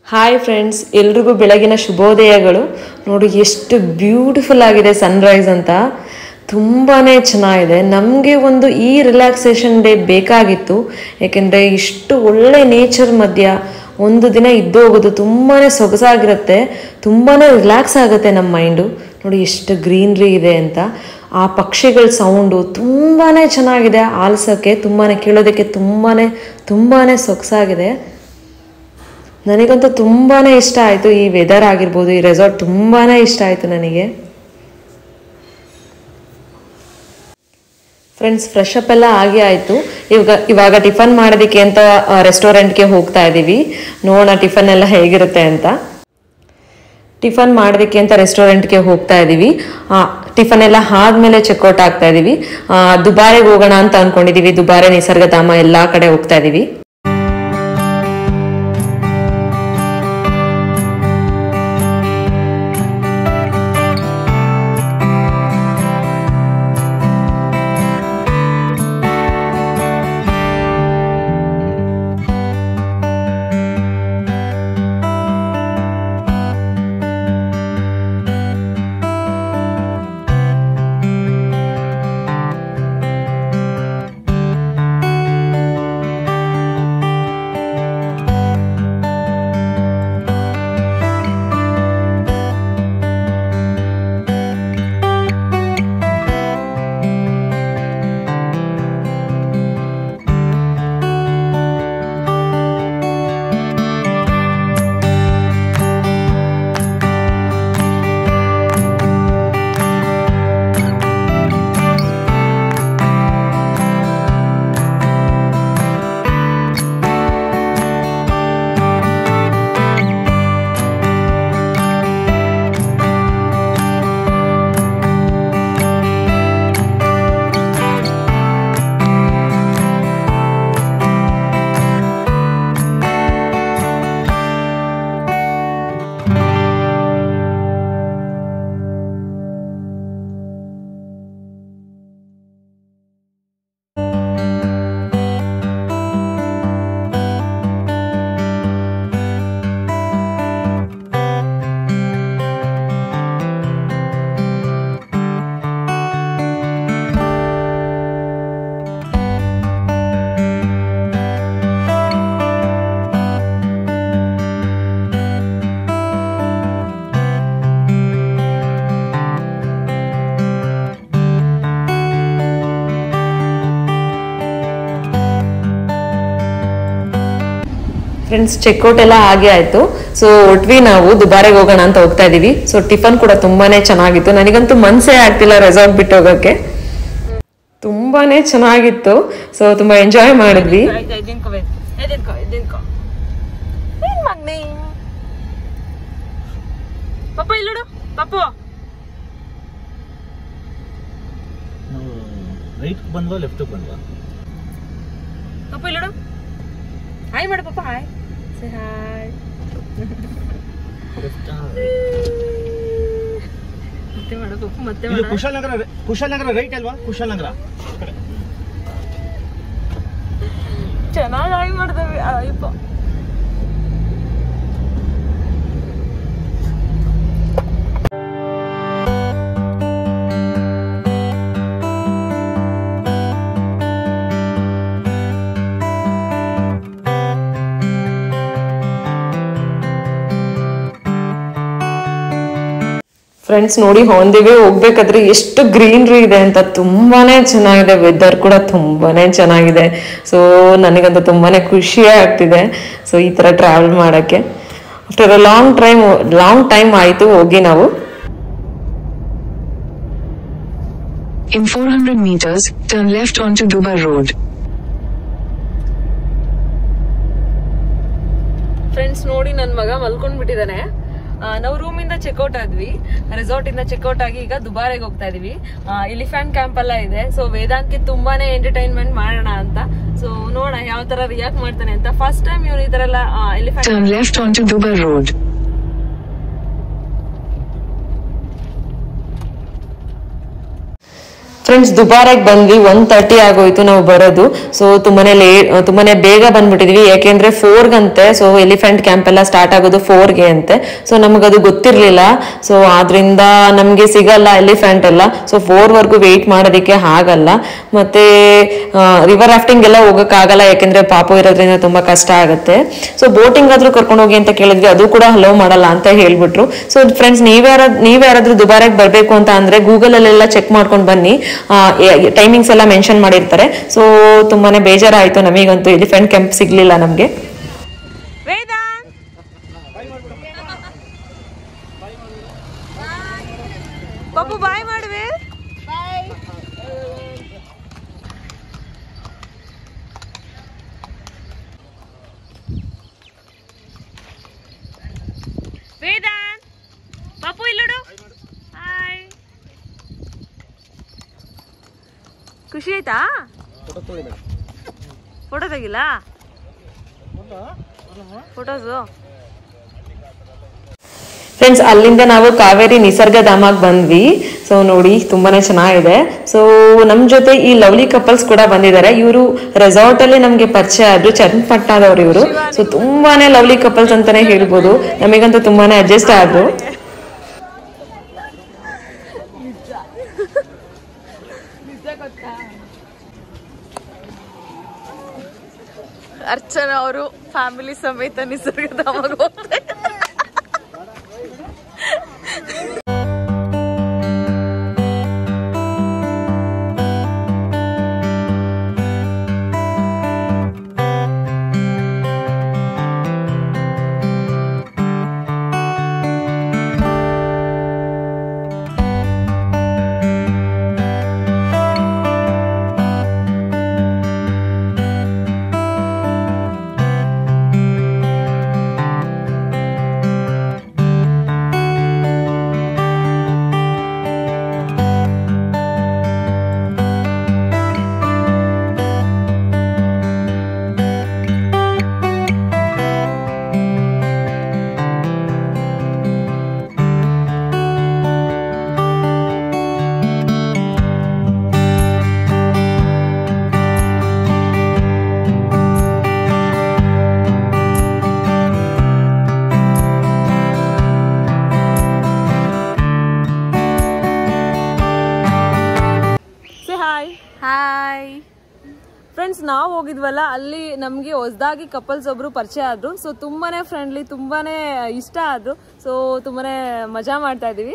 Hi friends, ಎಲ್ರಿಗೂ ಬೆಳಗಿನ ಶುಭೋದಯಗಳು. ನೋಡಿ ಎಷ್ಟು ಬ್ಯೂಟಿಫುಲ್ ಆಗಿದೆ ಸನ್ರೈಸ್ ಅಂತ. ತುಂಬಾ ಚೆನ್ನಾಗಿದೆ. ನಮಗೆ ಒಂದು ಈ ರಿಲ್ಯಾಕ್ಸೇಷನ್ ಡೇ ಬೇಕಾಗಿತ್ತು. ಏಕೆಂದರೆ ಇಷ್ಟು ಒಳ್ಳೆ ನೇಚರ್ ಮಧ್ಯ ಒಂದು ದಿನ ಇದ್ದು ಹೋಗೋದು ತುಂಬಾ ಸೊಗಸಾಗಿರುತ್ತೆ, ತುಂಬಾ ರಿಲ್ಯಾಕ್ಸ್ ಆಗುತ್ತೆ ನಮ್ಮ ಮೈಂಡು. ನೋಡಿ ಎಷ್ಟು ಗ್ರೀನ್ರಿ ಇದೆ ಅಂತ. ಆ ಪಕ್ಷಿಗಳ ಸೌಂಡು ತುಂಬಾ ಚೆನ್ನಾಗಿದೆ, ಆಲಿಸೋಕ್ಕೆ ತುಂಬಾ ಕೇಳೋದಕ್ಕೆ ತುಂಬಾ ಸೊಗಸಾಗಿದೆ. ನನಗಂತೂ ತುಂಬಾ ಇಷ್ಟ ಆಯಿತು. ಈ ವೆದರ್ ಆಗಿರ್ಬೋದು, ಈ ರೆಸಾರ್ಟ್ ತುಂಬಾ ಇಷ್ಟ ಆಯಿತು ನನಗೆ. ಫ್ರೆಂಡ್ಸ್, ಫ್ರೆಶ್ ಅಪ್ ಎಲ್ಲ ಆಗಿ ಆಯಿತು. ಇವಾಗ ಟಿಫನ್ ಮಾಡೋದಕ್ಕೆ ಅಂತ ರೆಸ್ಟೋರೆಂಟ್ಗೆ ಹೋಗ್ತಾ ಇದ್ದೀವಿ. ನೋಡೋಣ ಟಿಫನ್ ಎಲ್ಲ ಹೇಗಿರುತ್ತೆ ಅಂತ. ಟಿಫನ್ ಮಾಡೋದಕ್ಕೆ ಅಂತ ರೆಸ್ಟೋರೆಂಟ್ಗೆ ಹೋಗ್ತಾ ಇದ್ದೀವಿ. ಟಿಫನ್ ಎಲ್ಲ ಆದಮೇಲೆ ಚೆಕ್ಔಟ್ ಆಗ್ತಾ ಇದ್ದೀವಿ. ದುಬಾರೆಗೆ ಹೋಗೋಣ ಅಂತ ಅಂದ್ಕೊಂಡಿದ್ದೀವಿ. ದುಬಾರೆ, ನಿಸರ್ಗಧಾಮ ಎಲ್ಲ ಕಡೆ ಹೋಗ್ತಾ ಇದ್ದೀವಿ. ಫ್ರೆಂಡ್ಸ್, ಚೆಕ್ಔಟ್ ಎಲ್ಲ ಹಾಗೆ ಆಯಿತು. ಸೊ ಒಟ್ವಿ ನಾವು ದುಬಾರೆಗೆ ಹೋಗೋಣ ಅಂತ ಹೋಗ್ತಾ ಇದ್ದೀವಿ. ಸೊ ಟಿಫನ್ ಕೂಡ ತುಂಬಾ ಚೆನ್ನಾಗಿತ್ತು. ನನಗಂತೂ ಮನಸ್ಸೇ ಆಗ್ತಿಲ್ಲ ರೆಸಾರ್ಟ್ ಬಿಟ್ಟು ಹೋಗೋಕ್ಕೆ. ತುಂಬಾ ಚೆನ್ನಾಗಿತ್ತು. ಸೊ ತುಂಬ ಎಂಜಾಯ್ ಮಾಡಿದ್ವಿ. ಹಾಯ್ ಮಾಡು ಪಾಪ, ಹಾಯ್. Say hi. ಮತ್ತೆ ಮಾಡು ಪಾಪ, ಮತ್ತೆ ಮಾಡು. ಕುಶಾಲನಗರ ರೈಟ್ ಅಲ್ವಾ? ಕುಶಾಲನಗರ ಚೆನ್ನಾಗಿ ಹಾಯ್ ಮಾಡ್ದೇವೆ. ಅಯ್ಯಪ್ಪ, ಫ್ರೆಂಡ್ಸ್ ನೋಡಿ, ಹೊಂದಿವೆ ಹೋಗ್ಬೇಕಾದ್ರೆ ಎಷ್ಟು ಗ್ರೀನ್ರಿ ಇದೆ ಅಂತ. ತುಂಬಾನೇ ಚೆನ್ನಾಗಿದೆ. ವೆದರ್ ಕೂಡ ತುಂಬಾನೇ ಚೆನ್ನಾಗಿದೆ. ಸೊ ನನಗಂತೂ ತುಂಬಾನೇ ಖುಷಿ ಆಗ್ತಿದೆ. ಸೊ ಈ ಥರ ಟ್ರಾವೆಲ್ ಮಾಡೋಕ್ಕೆ ಆಫ್ಟರ್ ಅ ಲಾಂಗ್ ಟೈಮ್ ಆಯಿತು ಹೋಗಿ ನಾವು. In 400 meters, turn left onto Dubare Road. Friends ನೋಡಿ, ನನ್ನ ಮಗ ಮಲ್ಕೊಂಡ್ಬಿಟ್ಟಿದ್ದಾನೆ. ನಾವು ರೂಮಿಂದ ಚೆಕ್ಔಟ್ ಆದ್ವಿ, ರೆಸಾರ್ಟ್ ಇಂದ ಚೆಕ್ಔಟ್ ಆಗಿ ಈಗ ದುಬಾರೆಗೆ ಹೋಗ್ತಾ ಇದೀವಿ. ಎಲಿಫೆಂಟ್ ಕ್ಯಾಂಪ್ ಎಲ್ಲ ಇದೆ. ಸೊ ವೇದಾಂತ್ಗೆ ತುಂಬಾನೇ ಎಂಟರ್ಟೈನ್ಮೆಂಟ್ ಮಾಡೋಣ ಅಂತ. ಸೊ ನೋಡೋಣ ಯಾವ ತರ ರಿಯಾಕ್ಟ್ ಮಾಡ್ತಾನೆ ಅಂತ. ಫಸ್ಟ್ ಟೈಮ್ ಇವನು ಈ ತರ ಎಲ್ಲ elephant. Turn left onto Dubare Road. Friends ದುಬಾರೆಗೆ ಬಂದ್ವಿ 1:30 ಆಗೋಯ್ತು ನಾವು ಬರೋದು. ಸೊ ತುಂಬಾನೇ ಬೇಗ ಬಂದ್ಬಿಟ್ಟಿದ್ವಿ, ಯಾಕೆಂದ್ರೆ 4 ಅಂತೆ. ಸೊ ಎಲಿಫೆಂಟ್ ಕ್ಯಾಂಪ್ ಎಲ್ಲ ಸ್ಟಾರ್ಟ್ ಆಗೋದು 4ಗೆ ಅಂತೆ. ಸೊ ನಮಗದು ಗೊತ್ತಿರ್ಲಿಲ್ಲ. ಸೊ ಆದ್ರಿಂದ ನಮ್ಗೆ ಸಿಗಲ್ಲ ಎಲಿಫೆಂಟ್ ಎಲ್ಲ. ಸೊ 4ವರೆಗೂ ವೆಯ್ಟ್ ಮಾಡೋದಕ್ಕೆ ಆಗಲ್ಲ. ಮತ್ತೆ ರಿವರ್ ರಾಫ್ಟಿಂಗ್ ಎಲ್ಲ ಹೋಗಕ್ಕಾಗಲ್ಲ, ಯಾಕೆಂದ್ರೆ ಪಾಪು ಇರೋದ್ರಿಂದ ತುಂಬಾ ಕಷ್ಟ ಆಗುತ್ತೆ. ಸೊ ಬೋಟಿಂಗ್ ಆದ್ರೂ ಕರ್ಕೊಂಡು ಹೋಗಿ ಅಂತ ಕೇಳಿದ್ವಿ, ಅದು ಕೂಡ ಅಲೋ ಮಾಡಲ್ಲ ಅಂತ ಹೇಳ್ಬಿಟ್ರು. ಸೊ ಫ್ರೆಂಡ್ಸ್, ನೀವ್ಯಾರಾದ್ರೂ ದುಬಾರೆಗೆ ಬರ್ಬೇಕು ಅಂತ ಅಂದ್ರೆ ಗೂಗಲ್ ಅಲ್ಲೆಲ್ಲ ಚೆಕ್ ಮಾಡ್ಕೊಂಡು ಬನ್ನಿ, ಟೈಮಿಂಗ್ಸ್ ಎಲ್ಲ ಮೆನ್ಷನ್ ಮಾಡಿರ್ತಾರೆ. ಸೊ ತುಂಬಾನೇ ಬೇಜಾರಾಯ್ತು ನಮಗಂತೂ, ಎಲಿಫೆಂಟ್ ಕ್ಯಾಂಪ್ ಸಿಗ್ಲಿಲ್ಲ ನಮ್ಗೆ. ಪಾಪು ಬಾಯ್ ಮಾಡುವೆ. ವೇದಾಂತ್, ಪಾಪು ಇಲ್ಲೋಡು. ಹಾಯ್, ಖುಷಿ ಆಯ್ತಾ? Photo ತೆಗಿಲ್ಲ, photos. ಫ್ರೆಂಡ್ಸ್, ಅಲ್ಲಿಂದ ನಾವು ಕಾವೇರಿ ನಿಸರ್ಗಧಾಮಕ್ಕೆ ಬಂದ್ವಿ. ಸೊ ನೋಡಿ, ತುಂಬಾನೇ ಚೆನ್ನಾಗಿದೆ. ಸೊ ನಮ್ ಜೊತೆ ಈ ಲವ್ಲಿ ಕಪಲ್ಸ್ ಕೂಡ ಬಂದಿದ್ದಾರೆ. ಇವರು ರೆಸಾರ್ಟ್ ಅಲ್ಲಿ ನಮ್ಗೆ ಪರಿಚಯ ಆದ್ರು, ಚನ್ನಪಟ್ಟಣದವ್ರು ಇವರು. ಸೊ ತುಂಬಾನೇ ಲವ್ಲಿ ಕಪಲ್ಸ್ ಅಂತಾನೆ ಹೇಳ್ಬೋದು. ನಮಗಂತೂ ತುಂಬಾನೇ ಅಡ್ಜಸ್ಟ್ ಆದ್ರು. ಅರ್ಚನಾ ಅವರು ಫ್ಯಾಮಿಲಿ ಸಮೇತ ನಿಸರ್ಗಧಾಮಕ್ಕೆ ಹೋಗ್ತಾರೆ. ಹಾಯ್ ಫ್ರೆಂಡ್ಸ್, ನಾವು ಹೋಗಿದ್ವಲ್ಲ ಅಲ್ಲಿ ನಮಗೆ ಹೊಸದಾಗಿ ಕಪಲ್ಸ್ ಒಬ್ರು ಪರಿಚಯ ಆದ್ರು. ಸೊ ತುಂಬಾನೇ ಫ್ರೆಂಡ್ಲಿ, ತುಂಬಾನೇ ಇಷ್ಟ ಆದ್ರು. ಸೊ ತುಂಬಾನೇ ಮಜಾ ಮಾಡ್ತಾ ಇದೀವಿ.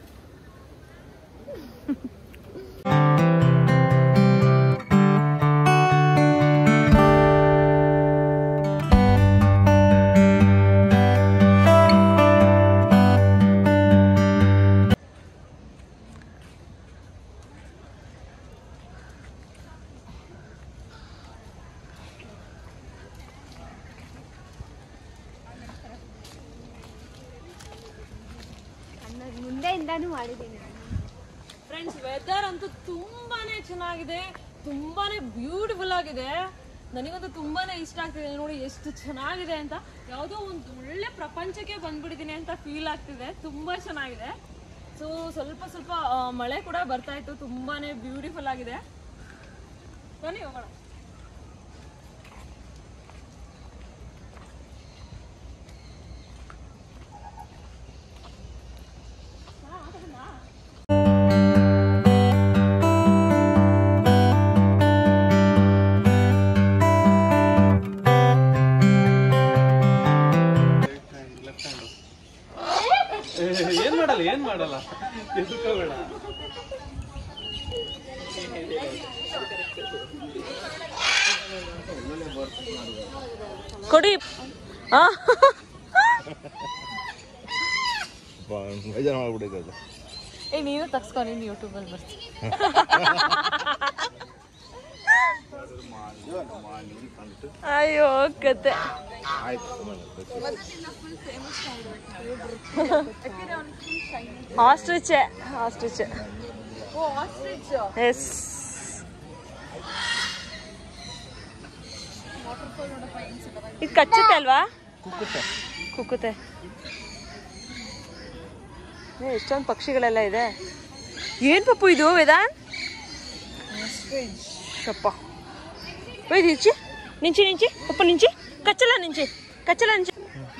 ಫ್ರೆಂಡ್ಸ್, ವೆದರ್ ಅಂತೂ ತುಂಬಾನೇ ಚೆನ್ನಾಗಿದೆ, ತುಂಬಾನೇ ಬ್ಯೂಟಿಫುಲ್ ಆಗಿದೆ. ನನಗಂತೂ ತುಂಬಾನೇ ಇಷ್ಟ ಆಗ್ತಿದೆ. ನೋಡಿ ಎಷ್ಟು ಚೆನ್ನಾಗಿದೆ ಅಂತ, ಯಾವುದೋ ಒಂದು ಒಳ್ಳೆ ಪ್ರಪಂಚಕ್ಕೆ ಬಂದ್ಬಿಟ್ಟಿದ್ದೀನಿ ಅಂತ ಫೀಲ್ ಆಗ್ತಿದೆ. ತುಂಬಾ ಚೆನ್ನಾಗಿದೆ. ಸೊ ಸ್ವಲ್ಪ ಸ್ವಲ್ಪ ಮಳೆ ಕೂಡ ಬರ್ತಾ ಇತ್ತು. ತುಂಬಾನೇ ಬ್ಯೂಟಿಫುಲ್ ಆಗಿದೆ. ಬನ್ನಿ ಹೋಗೋಣ. ಏನ್ ಮಾಡಲ್ಲ ಕೊಡಿ. ಬೇಜಾರು ಮಾಡ್ಬಿಟ್ಟಿದೆ. ನೀನು ತಗ್ಸ್ಕೊ, ನೀನು ಯೂಟ್ಯೂಬ್ ಅಲ್ಲಿ ಬರ್ತೀನಿ. ಅಯ್ಯೋ ಕತೆ. Ostriches. ಇದು ಕಚ್ಚುತ್ತೆ ಅಲ್ವಾ? ಕುಕ್ಕುತ್ತೆ. ಎಷ್ಟೊಂದು ಪಕ್ಷಿಗಳೆಲ್ಲ ಇದೆ. ಏನ್ ಪಪ್ಪು ಇದು Vedant? Shoppa. Wait, Ninchi. Ninchi, Ninchi. Open Ninchi. Kachala Ninchi. Kachala Ninchi.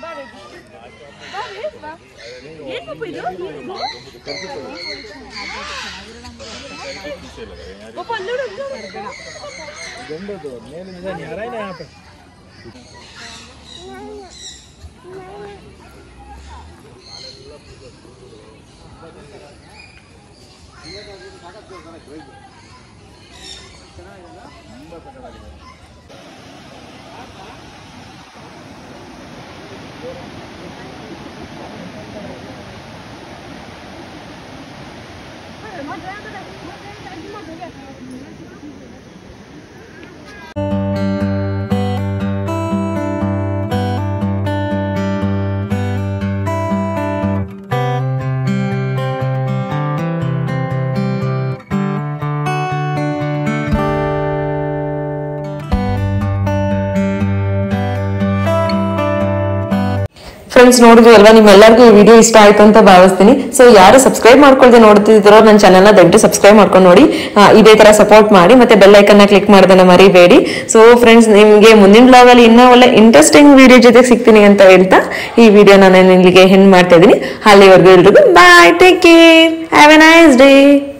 Friends, ನೋಡಿದ್ವಲ್ವಾ, ನಿಮ್ಮೆಲ್ಲರಿಗೂ ಈ ವಿಡಿಯೋ ಇಷ್ಟ ಆಯ್ತು ಅಂತ ಭಾವಿಸ್ತೀನಿ. ಸೊ ಯಾರು ಸಬ್ಸ್ಕ್ರೈಬ್ ಮಾಡ್ಕೊಳ್ದೆ ನೋಡ್ತಿದ್ದೀರೋ ನನ್ನ ಚಾನಲ್ನ ದಯವಿಟ್ಟು ಸಬ್ಸ್ಕ್ರೈಬ್ ಮಾಡ್ಕೊಂಡು ನೋಡಿ. ಇದೇ ತರ ಸಪೋರ್ಟ್ ಮಾಡಿ, ಮತ್ತೆ ಬೆಲ್ ಐಕನ್ನ ಕ್ಲಿಕ್ ಮಾಡೋದನ್ನ ಮರಿಬೇಡಿ. ಸೊ ಫ್ರೆಂಡ್ಸ್, ನಿಮಗೆ ಮುಂದಿನ ಬ್ಲಾಗ್ ಅಲ್ಲಿ ಇನ್ನೂ ಒಳ್ಳೆ ಇಂಟ್ರೆಸ್ಟಿಂಗ್ ವಿಡಿಯೋ ಜೊತೆ ಸಿಗ್ತೀನಿ ಅಂತ ಹೇಳ್ತಾ ಈ ವಿಡಿಯೋ ನಾನು ಇಲ್ಲಿಗೆ ಹೆಣ್ಣು ಮಾಡ್ತಾ ಇದ್ದೀನಿ. ಅಲ್ಲಿವರೆಗೂ ಎಲ್ರಿಗೂ bye, take care, have a nice day.